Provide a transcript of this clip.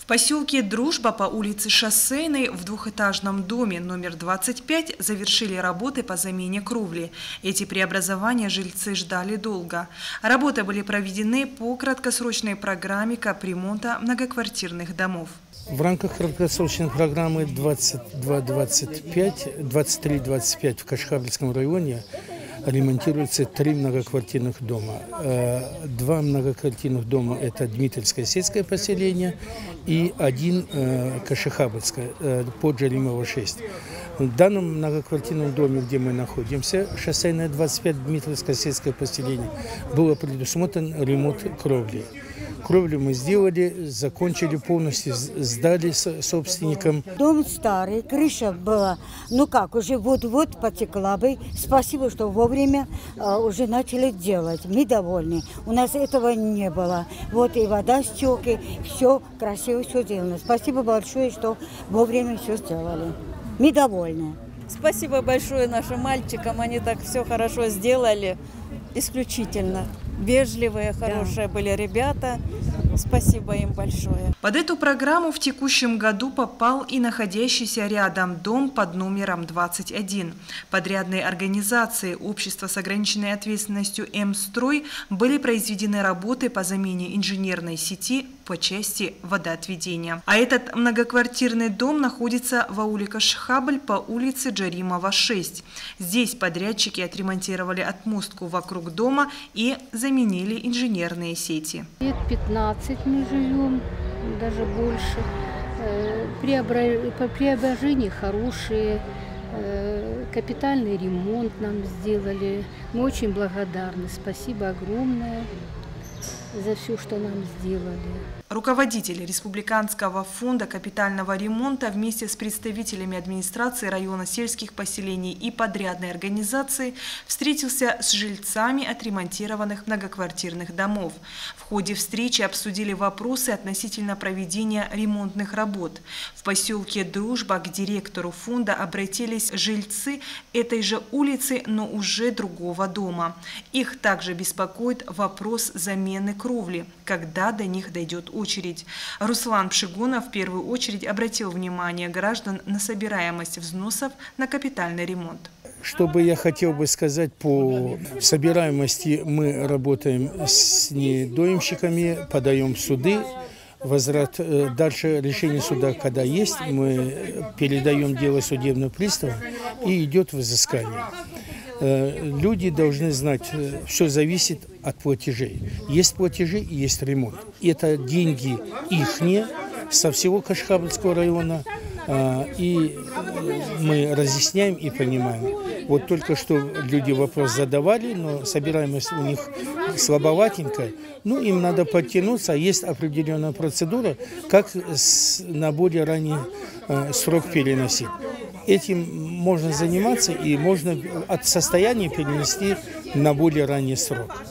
В поселке Дружба по улице Шоссейной в двухэтажном доме номер 25 завершили работы по замене кровли. Эти преобразования жильцы ждали долго. Работы были проведены по краткосрочной программе капремонта многоквартирных домов. В рамках краткосрочной программы 23-25 в Кашхабльском районе ремонтируются 3 многоквартирных дома. 2 многоквартирных дома – это Дмитриевское сельское поселение и 1 Кашихабльское, под Джаримова 6. В данном многоквартирном доме, где мы находимся, Шоссейная 25, Дмитриевское сельское поселение, было предусмотрен ремонт кровли. Кровлю мы сделали, закончили полностью, сдали собственникам. Дом старый, крыша была, уже вот-вот потекла бы. Спасибо, что вовремя уже начали делать. Мы довольны. У нас этого не было. Вот и вода стек, и все красиво, все сделано. Спасибо большое, что вовремя все сделали. Мы довольны. Спасибо большое нашим мальчикам, они так все хорошо сделали, исключительно. Вежливые, хорошие были ребята. Спасибо им большое. Под эту программу в текущем году попал и находящийся рядом дом под номером 21. Подрядные организации Общества с ограниченной ответственностью М-строй были произведены работы по замене инженерной сети по части водоотведения. А этот многоквартирный дом находится в ауле Кашхабль по улице Джаримова 6. Здесь подрядчики отремонтировали отмостку вокруг дома и заменили инженерные сети. Лет 15 мы живем, даже больше. Преображения хорошие, капитальный ремонт нам сделали. Мы очень благодарны. Спасибо огромное за все, что нам сделали. Руководитель Республиканского фонда капитального ремонта вместе с представителями администрации района сельских поселений и подрядной организации встретился с жильцами отремонтированных многоквартирных домов. В ходе встречи обсудили вопросы относительно проведения ремонтных работ. В поселке Дружба к директору фонда обратились жильцы этой же улицы, но уже другого дома. Их также беспокоит вопрос замены кровли, когда до них дойдет очередь. Руслан Пшигонов в первую очередь обратил внимание граждан на собираемость взносов на капитальный ремонт. Что бы я хотел бы сказать по собираемости, мы работаем с недоимщиками, подаем в суды. Возврат, дальше решение суда, когда есть, мы передаем дело судебным приставам и идет взыскание. Люди должны знать, все зависит от платежей. Есть платежи и есть ремонт. Это деньги ихние со всего Кашхабльского района. И мы разъясняем и понимаем. Вот только что люди вопрос задавали, но собираемость у них слабоватенькая. Им надо подтянуться, есть определенная процедура, как на более ранний срок переносить. Этим можно заниматься и можно от состояния перенести на более ранний срок.